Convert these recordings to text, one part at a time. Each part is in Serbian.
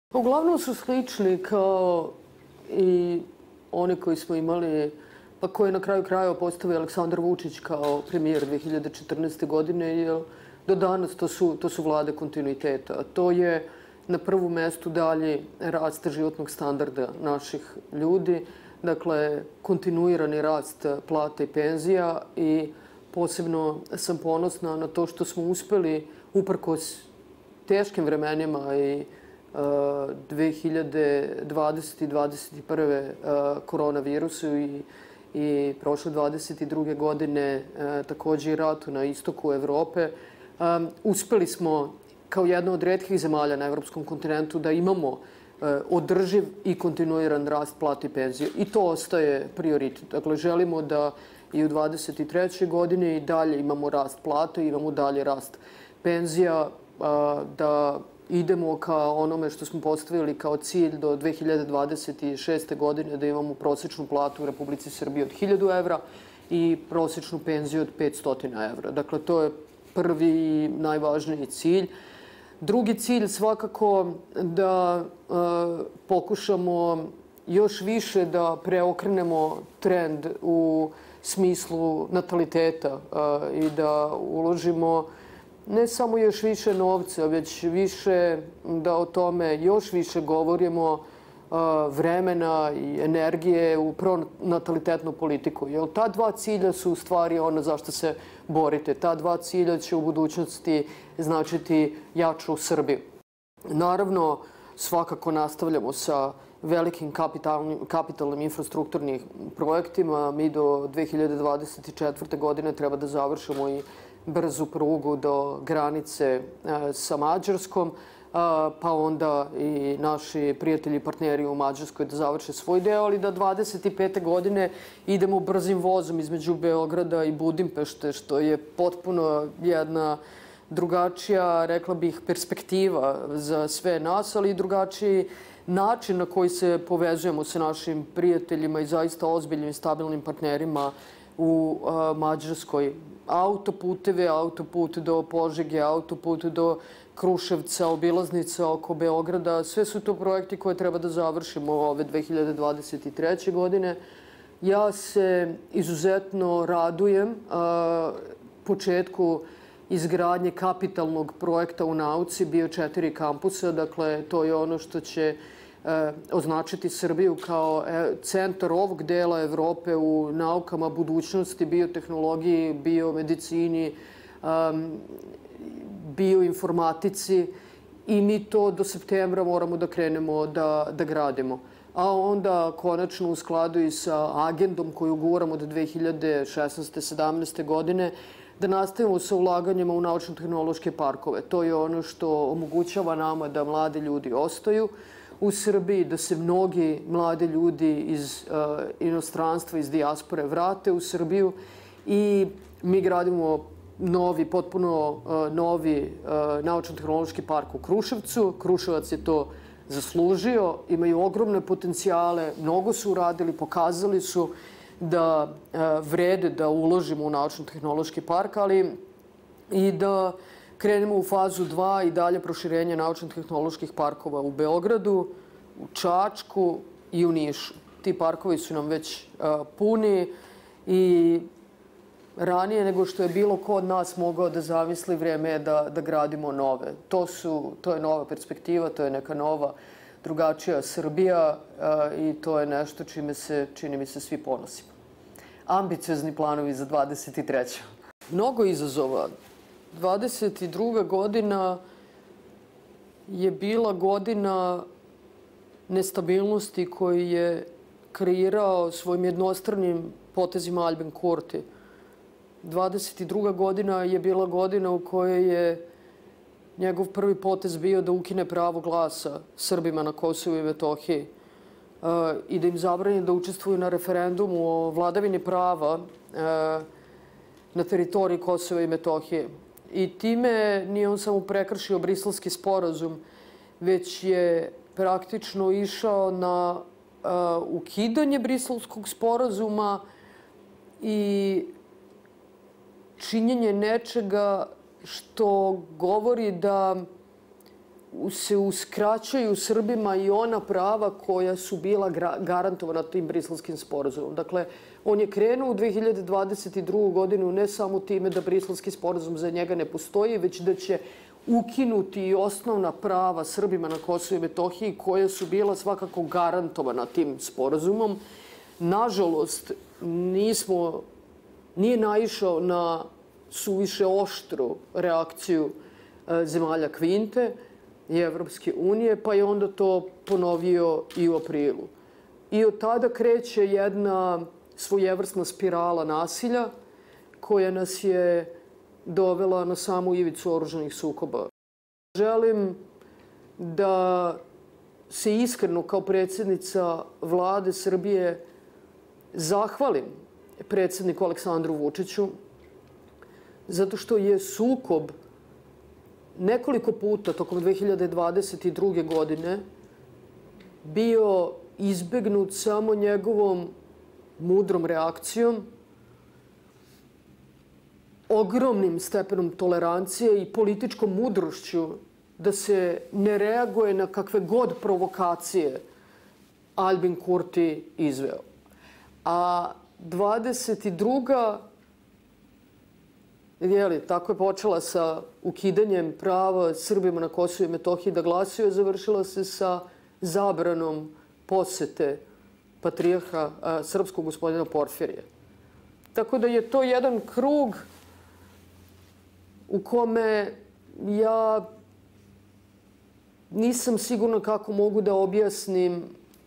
Uglavnom su slični kao i one koji smo imali, pa koje je na kraju krajeva postavio Aleksandar Vučić kao premijer 2014. godine, jer do danas to su vlade kontinuiteta. To je na prvom mestu dalje rast životnog standarda naših ljudi, dakle kontinuirani rast plata i penzija i posebno sam ponosna na to što smo uspeli uprkos teškim vremenima i 2020. i 2021. koronavirusu i prošle 2022. godine takođe i ratu na istoku Evrope. Uspeli smo kao jedna od retkih zemalja na evropskom kontinentu da imamo održiv i kontinuiran rast plata i penzija. I to ostaje prioritet. Dakle, želimo da i u 2023. godine i dalje imamo rast plata, imamo dalje rast penzija, da idemo ka onome što smo postavili kao cilj do 2026. godine, da imamo prosečnu platu u Republici Srbiji od 1000 evra i prosečnu penziju od 500 evra. Dakle, to je prvi i najvažniji cilj. Drugi cilj svakako da pokušamo još više da preokrenemo trend u smislu nataliteta i da uložimo ne samo još više novca, već više da o tome još više govorimo, vremena i energije u pronatalitetnu politiku. Jer ta dva cilja su u stvari ono za što se borite. Ta dva cilja će u budućnosti značiti jaču Srbiju. Naravno, svakako nastavljamo sa velikim kapitalnim infrastrukturnim projektima. Mi do 2024. godine treba da završimo i brzu prugu do granice sa Mađarskom, pa onda i naši prijatelji i partneri u Mađarskoj da završe svoj deo, ali da 2025. godine idemo brzim vozom između Beograda i Budimpešte, što je potpuno jedna drugačija, rekla bih, perspektiva za sve nas, ali i drugačiji način na koji se povezujemo sa našim prijateljima i zaista ozbiljnim i stabilnim partnerima u Mađarskoj. Autoputeve, autoput do Požege, autoput do Kruševca, obilaznica oko Beograda, sve su to projekti koje treba da završimo ove 2023. godine. Ja se izuzetno radujem početku izgradnje kapitalnog projekta u nauci, bio 4 kampusa, dakle to je ono što će označiti Srbiju kao centar ovog dela Evrope u naukama budućnosti, biotehnologiji, biomedicini, bioinformatici i mi to do septembra moramo da krenemo da gradimo. A onda konačno u skladu i sa agendom koju guramo od 2016. 17. godine da nastavimo sa ulaganjima u naučno-tehnološke parkove. To je ono što omogućava nama da mladi ljudi ostaju u Srbiji, da se mnogi mladi ljudi iz inostranstva, iz dijaspore vrate u Srbiju i mi gradimo potpuno novi naučno-tehnološki park u Kruševcu. Kruševac je to zaslužio, imaju ogromne potencijale, mnogo su uradili, pokazali su da vrede da uložimo u naučno-tehnološki park, ali i da krenemo u fazu 2 i dalje proširenje naučno-tehnoloških parkova u Beogradu, u Čačku i u Nišu. Ti parkovi su nam već puni i ranije nego što je bilo ko od nas mogao da zamisli, vreme je da gradimo nove. To je nova perspektiva, to je neka nova, drugačija Srbija i to je nešto čime se, čini mi se, svi ponosimo. Ambiciozni planovi za 23. Mnogo izazova. 22. godina je bila godina nestabilnosti koju je kreirao svojim jednostranim potezima Albin Kurti. 22. godina je bila godina u kojoj je njegov prvi potez bio da ukine pravo glasa Srbima na Kosovu i Metohiji i da im zabrani da učestvuju na referendumu o vladavini prava na teritoriji Kosova i Metohije. I time nije on samo prekršio Briselski sporazum, već je praktično išao na ukidanje Briselskog sporazuma i činjenje nečega što govori da se uskraćuju Srbima i ona prava koja su bila garantovana tim Briselskim sporazumom. Dakle, on je krenuo u 2022. godinu ne samo time da Briselski sporazum za njega ne postoji, već da će ukinuti i osnovna prava Srbima na Kosovu i Metohiji koja su bila svakako garantovana tim sporazumom. Nažalost, nije naišao na suviše oštru reakciju zemalja Kvinte i Evropske unije, pa je onda to ponovio i u aprilu. I od tada kreće jedna svojevrsna spirala nasilja koja nas je dovela na samu ivicu oružanih sukoba. Želim da se iskreno kao predsjednica Vlade Srbije zahvalim predsjedniku Aleksandru Vučiću zato što je sukob nekoliko puta tokom 2022. godine bio izbegnut samo njegovom mudrom reakcijom, ogromnim stepenom tolerancije i političkom mudrošću da se ne reaguje na kakve god provokacije Albin Kurti izveo. A 22. tako je počela sa ukidanjem prava Srbima na Kosovu i Metohiji da glasaju, završila se sa zabranom posete patrijarha srpskog gospodina Porfirija. Tako da je to jedan krug u kome ja nisam sigurna kako mogu da objasnim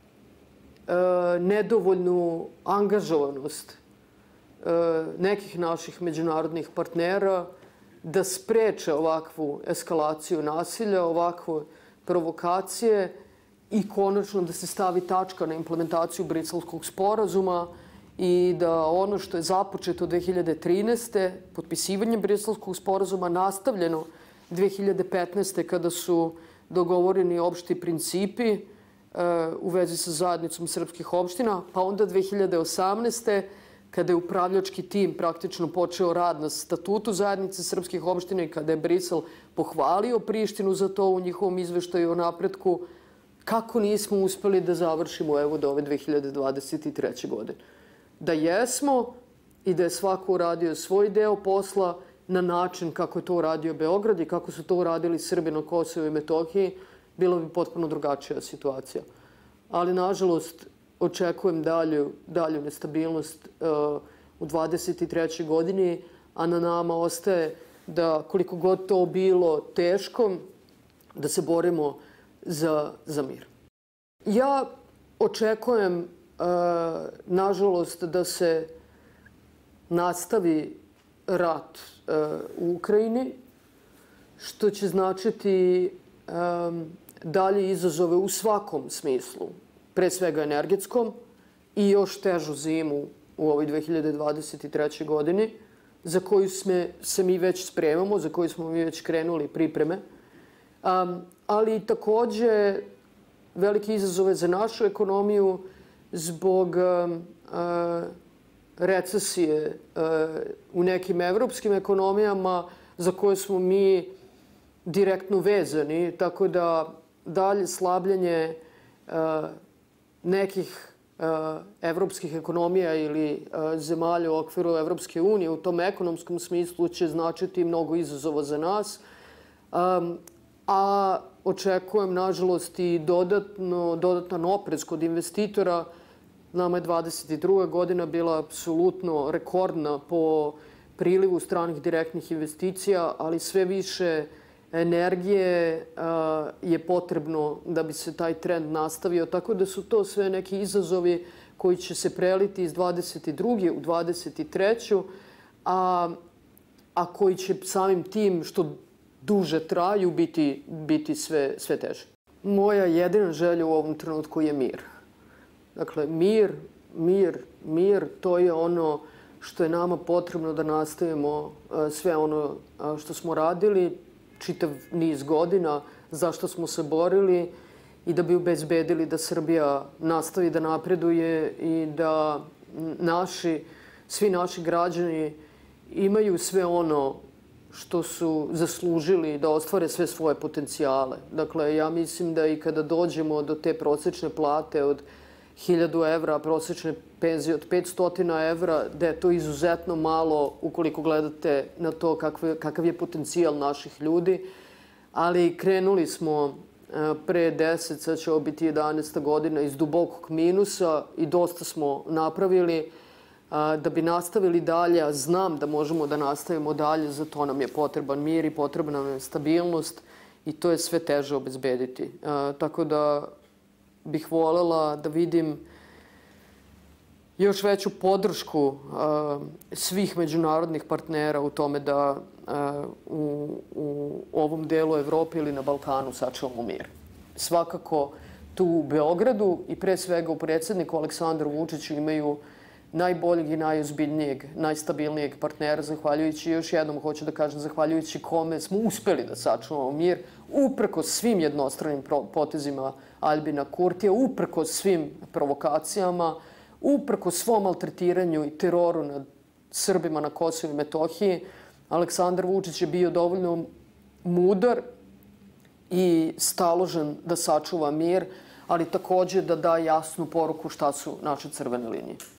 nedovoljnu angažovanost nekih naših međunarodnih partnera da spreče ovakvu eskalaciju nasilja, ovakve provokacije i konačno da se stavi tačka na implementaciju Briselskog sporazuma i da ono što je započeto 2013. potpisivanjem Briselskog sporazuma nastavljeno 2015. kada su dogovoreni opšti principi u vezi sa zajednicom srpskih opština, pa onda 2018. kada je upravljački tim praktično počeo rad na statutu zajednice srpskih opština i kada je Brisel pohvalio Prištinu za to u njihovom izveštaju o napretku, kako nismo uspeli da završimo evo do ove 2023. godine. Da jesmo i da je svako uradio svoj deo posla na način kako je to uradio Beograd i kako su to uradili Srbi na Kosovu i Metohiji, bila bi potpuno drugačija situacija. Ali, nažalost, očekujem dalju nestabilnost u 2023. godini, a na nama ostaje da, koliko god to bilo teško, da se borimo za mir. Ja očekujem, nažalost, da se nastavi rat u Ukrajini, što će značiti dalje izazove u svakom smislu, pre svega energetskom i još težu zimu u ovoj 2023. godini, za koju se mi već spremamo, za koju smo mi već krenuli pripreme, ali takođe velike izazove za našu ekonomiju zbog recesije u nekim evropskim ekonomijama za koje smo mi direktno vezani, tako da dalje slabljenje nekih evropskih ekonomija ili zemalja u okviru Evropske unije u tom ekonomskom smislu će značiti mnogo izazova za nas. A očekujem, nažalost, i dodatan oprez kod investitora. Nama je 2022. godina bila apsolutno rekordna po prilivu stranih direktnih investicija, ali sve više energije je potrebno da bi se taj trend nastavio. Tako da su to sve neki izazovi koji će se preliti iz 22. u 23. A koji će samim tim što duže traju biti sve teže. Moja jedina želja u ovom trenutku je mir. Dakle, mir, to je ono što je nama potrebno da nastavimo sve ono što smo radili čitav niz godina, zašto smo se borili i da bi obezbedili da Srbija nastavi da napreduje i da svi naši građani imaju sve ono što su zaslužili da ostvare sve svoje potencijale. Dakle, ja mislim da i kada dođemo do te prosečne plate od 1000 evra, prosečne penzije od 500 evra, da je to izuzetno malo ukoliko gledate na to kakav je potencijal naših ljudi. Ali krenuli smo pre 10, sad će ovo biti 11. godina, iz dubokog minusa i dosta smo napravili. Da bi nastavili dalje, a znam da možemo da nastavimo dalje, za to nam je potreban mir i potrebna nam je stabilnost i to je sve teže obezbediti. Tako da bih voljela da vidim još veću podršku svih međunarodnih partnera u tome da u ovom delu Evrope ili na Balkanu sačuvamo mir. Svakako tu u Beogradu i pre svega u predsjedniku Aleksandru Vučiću imaju najboljeg i najozbiljnijeg, najstabilnijeg partnera, zahvaljujući, još jednom hoću da kažem, zahvaljujući kome smo uspeli da sačuvamo mir, uprkos svim jednostranim potezima Aljbina Kurtija, uprkos svim provokacijama, uprkos svom maltretiranju i teroru nad Srbima na Kosovu i Metohiji. Aleksandar Vučić je bio dovoljno mudar i staložen da sačuva mir, ali takođe da da jasnu poruku šta su naše crvene linije.